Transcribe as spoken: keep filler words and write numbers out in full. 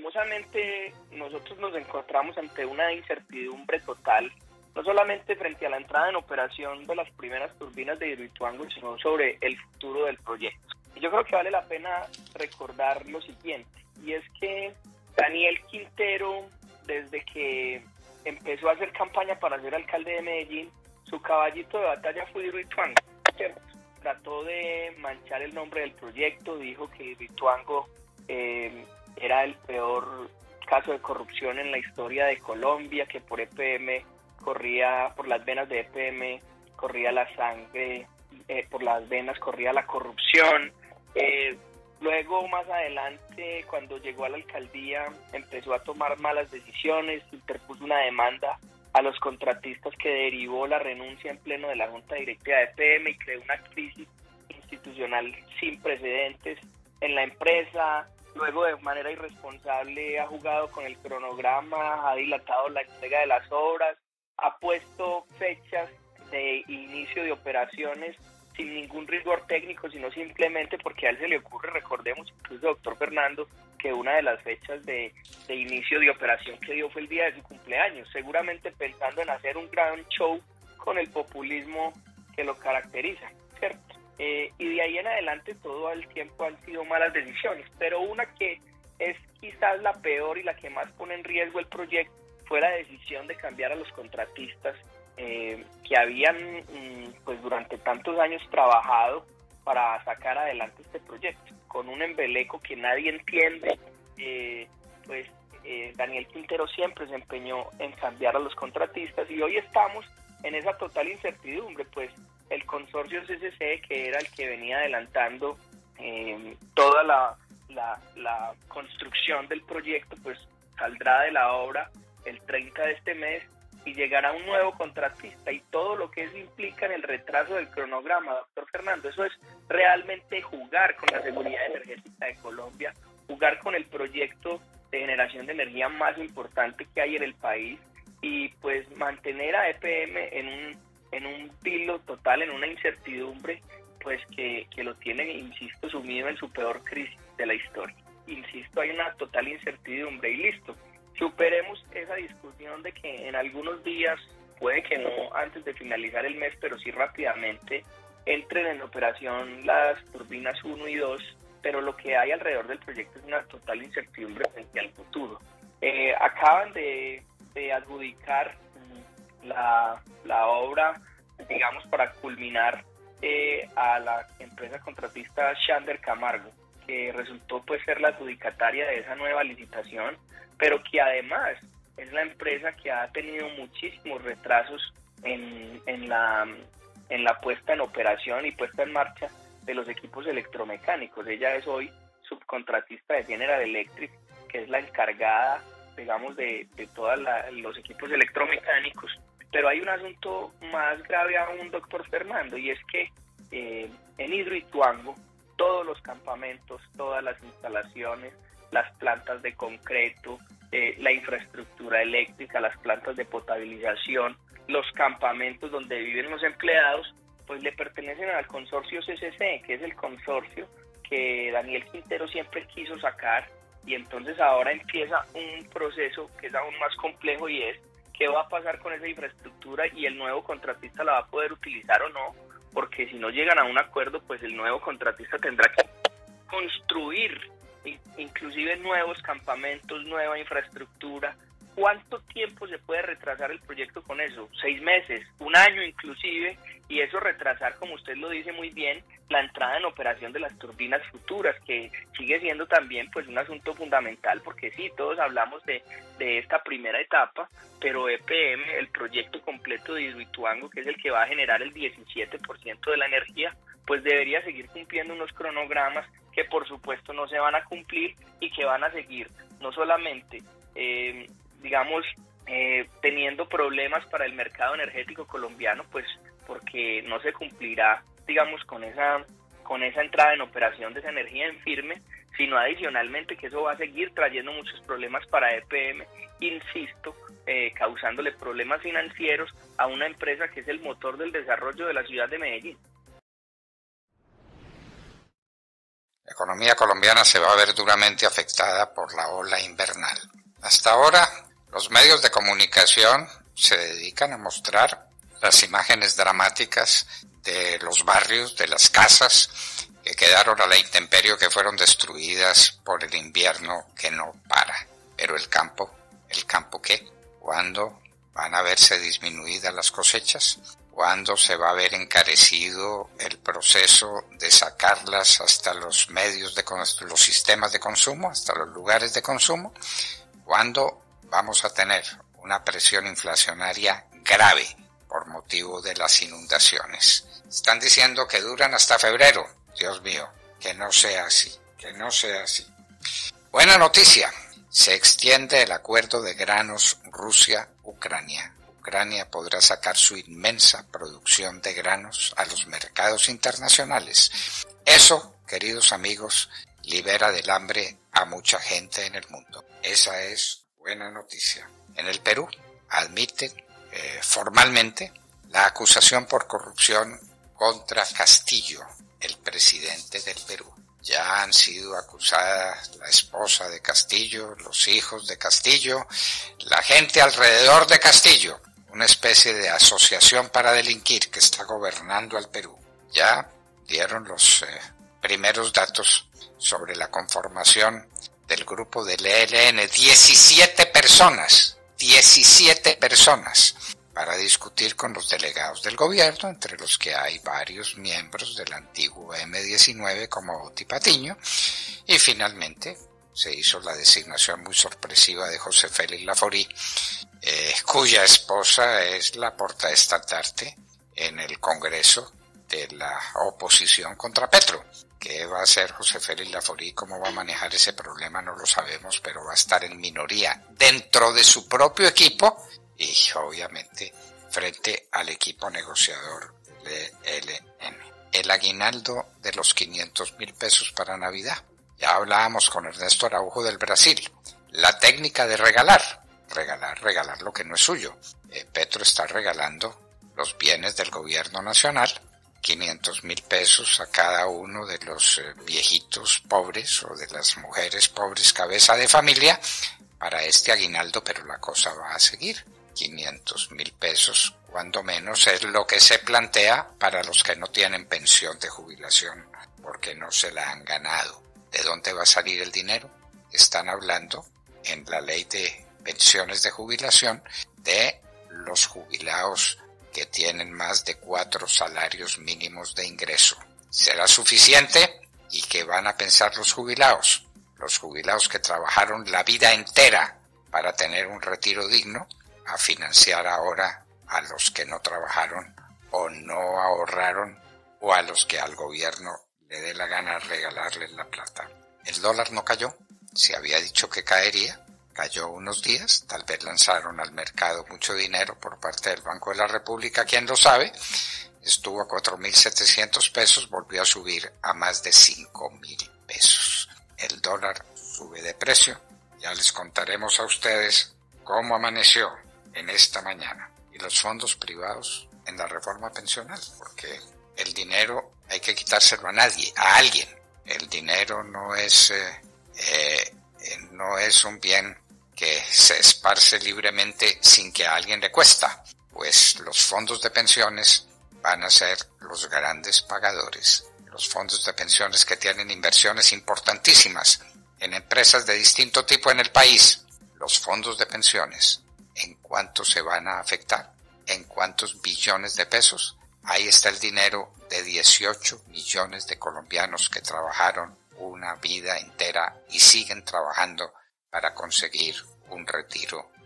lastimosamente nosotros nos encontramos ante una incertidumbre total, no solamente frente a la entrada en operación de las primeras turbinas de Hidroituango, sino sobre el futuro del proyecto. Y yo creo que vale la pena recordar lo siguiente, y es que Daniel Quintero, desde que empezó a hacer campaña para ser alcalde de Medellín, su caballito de batalla fue Hidroituango, ¿cierto? Trató de manchar el nombre del proyecto, dijo que Hidroituango eh, era el peor caso de corrupción en la historia de Colombia, que por E P M corría, por las venas de E P M corría la sangre, eh, por las venas corría la corrupción. Eh, luego, más adelante, cuando llegó a la alcaldía, empezó a tomar malas decisiones, interpuso una demanda a los contratistas que derivó la renuncia en pleno de la Junta Directiva de E P M y creó una crisis institucional sin precedentes en la empresa. Luego, de manera irresponsable, ha jugado con el cronograma, ha dilatado la entrega de las obras, ha puesto fechas de inicio de operaciones sin ningún rigor técnico, sino simplemente porque a él se le ocurre. Recordemos, incluso, doctor Fernando, que una de las fechas de, de inicio de operación que dio fue el día de su cumpleaños, seguramente pensando en hacer un gran show con el populismo que lo caracteriza, ¿cierto? Eh, y de ahí en adelante todo el tiempo han sido malas decisiones, pero una que es quizás la peor y la que más pone en riesgo el proyecto fue la decisión de cambiar a los contratistas eh, que habían pues durante tantos años trabajado para sacar adelante este proyecto, con un embeleco que nadie entiende. eh, pues eh, Daniel Quintero siempre se empeñó en cambiar a los contratistas y hoy estamos en esa total incertidumbre, pues el consorcio C C C, que era el que venía adelantando eh, toda la, la, la construcción del proyecto, pues saldrá de la obra el treinta de este mes y llegará un nuevo contratista, y todo lo que eso implica en el retraso del cronograma, doctor Fernando, eso es realmente jugar con la seguridad energética de Colombia, jugar con el proyecto de generación de energía más importante que hay en el país, y pues mantener a E P M en un, en un vilo total, en una incertidumbre, pues que, que lo tiene, insisto, sumido en su peor crisis de la historia. Insisto, hay una total incertidumbre y listo. Superemos esa discusión de que en algunos días, puede que no antes de finalizar el mes, pero sí rápidamente, entren en operación las turbinas uno y dos, pero lo que hay alrededor del proyecto es una total incertidumbre frente al futuro. Eh, acaban de, de adjudicar la, la obra, digamos, para culminar eh, a la empresa contratista Shander Camargo, que resultó pues ser la adjudicataria de esa nueva licitación, pero que además es la empresa que ha tenido muchísimos retrasos en, en, la, en la puesta en operación y puesta en marcha de los equipos electromecánicos. Ella es hoy subcontratista de General Electric, que es la encargada, digamos, de, de todos los equipos electromecánicos. Pero hay un asunto más grave aún, doctor Fernando, y es que eh, en Hidroituango todos los campamentos, todas las instalaciones, las plantas de concreto, eh, la infraestructura eléctrica, las plantas de potabilización, los campamentos donde viven los empleados, pues le pertenecen al consorcio C C C, que es el consorcio que Daniel Quintero siempre quiso sacar, y entonces ahora empieza un proceso que es aún más complejo, y es qué va a pasar con esa infraestructura y el nuevo contratista la va a poder utilizar o no, porque si no llegan a un acuerdo, pues el nuevo contratista tendrá que construir inclusive nuevos campamentos, nueva infraestructura. ¿Cuánto tiempo se puede retrasar el proyecto con eso? ¿Seis meses? ¿Un año inclusive? Y eso retrasar, como usted lo dice muy bien, la entrada en operación de las turbinas futuras, que sigue siendo también pues un asunto fundamental, porque sí, todos hablamos de, de esta primera etapa, pero E P M, el proyecto completo de Hidroituango, que es el que va a generar el diecisiete por ciento de la energía, pues debería seguir cumpliendo unos cronogramas que por supuesto no se van a cumplir y que van a seguir no solamente eh, digamos, eh, teniendo problemas para el mercado energético colombiano, pues porque no se cumplirá, digamos, con esa con esa entrada en operación de esa energía en firme, sino adicionalmente que eso va a seguir trayendo muchos problemas para E P M, insisto, eh, causándole problemas financieros a una empresa que es el motor del desarrollo de la ciudad de Medellín. economía colombiana se va a ver duramente afectada por la ola invernal. Hasta ahora, los medios de comunicación se dedican a mostrar las imágenes dramáticas de los barrios, de las casas que quedaron a la intemperie, que fueron destruidas por el invierno que no para. Pero el campo, ¿el campo qué? ¿Cuándo van a verse disminuidas las cosechas? ¿Cuándo se va a ver encarecido el proceso de sacarlas hasta los medios de los sistemas de consumo, hasta los lugares de consumo? ¿Cuándo vamos a tener una presión inflacionaria grave por motivo de las inundaciones? Están diciendo que duran hasta febrero. Dios mío, que no sea así, que no sea así. Buena noticia, se extiende el acuerdo de granos Rusia-Ucrania. Ucrania podrá sacar su inmensa producción de granos a los mercados internacionales. Eso, queridos amigos, libera del hambre a mucha gente en el mundo. Esa es buena noticia. En el Perú admiten eh, formalmente la acusación por corrupción contra Castillo, el presidente del Perú. Ya han sido acusadas la esposa de Castillo, los hijos de Castillo, la gente alrededor de Castillo, una especie de asociación para delinquir que está gobernando al Perú. Ya dieron los eh, primeros datos sobre la conformación del grupo del E L N, diecisiete personas, diecisiete personas, para discutir con los delegados del gobierno, entre los que hay varios miembros del antiguo eme diecinueve como Oti Patiño, y finalmente se hizo la designación muy sorpresiva de José Félix Laforí, eh, cuya esposa es la portaestandarte en el Congreso de la oposición contra Petro. ¿Qué va a hacer José Félix Laforí? ¿Cómo va a manejar ese problema? No lo sabemos, pero va a estar en minoría dentro de su propio equipo y obviamente frente al equipo negociador del E L N. El aguinaldo de los quinientos mil pesos para Navidad. Ya hablábamos con Ernesto Araujo del Brasil. La técnica de regalar, regalar, regalar lo que no es suyo. Eh, Petro está regalando los bienes del gobierno nacional, quinientos mil pesos a cada uno de los eh, viejitos pobres o de las mujeres pobres cabeza de familia para este aguinaldo, pero la cosa va a seguir. quinientos mil pesos, cuando menos, es lo que se plantea para los que no tienen pensión de jubilación, porque no se la han ganado. ¿De dónde va a salir el dinero? Están hablando en la ley de pensiones de jubilación de los jubilados que tienen más de cuatro salarios mínimos de ingreso. ¿Será suficiente? ¿Y qué van a pensar los jubilados? Los jubilados que trabajaron la vida entera para tener un retiro digno, a financiar ahora a los que no trabajaron o no ahorraron, o a los que al gobierno le dé la gana regalarles la plata. El dólar no cayó, se había dicho que caería, cayó unos días, tal vez lanzaron al mercado mucho dinero por parte del Banco de la República, quién lo sabe, estuvo a cuatro mil setecientos pesos, volvió a subir a más de cinco mil pesos. El dólar sube de precio, ya les contaremos a ustedes cómo amaneció en esta mañana. Y los fondos privados en la reforma pensional, porque el dinero hay que quitárselo a nadie, a alguien. El dinero no es, eh, eh, no es un bien que se esparce libremente sin que a alguien le cuesta. Pues los fondos de pensiones van a ser los grandes pagadores. Los fondos de pensiones que tienen inversiones importantísimas en empresas de distinto tipo en el país. Los fondos de pensiones, ¿en cuánto se van a afectar? ¿En cuántos billones de pesos? Ahí está el dinero de dieciocho millones de colombianos que trabajaron una vida entera y siguen trabajando para conseguir un retiro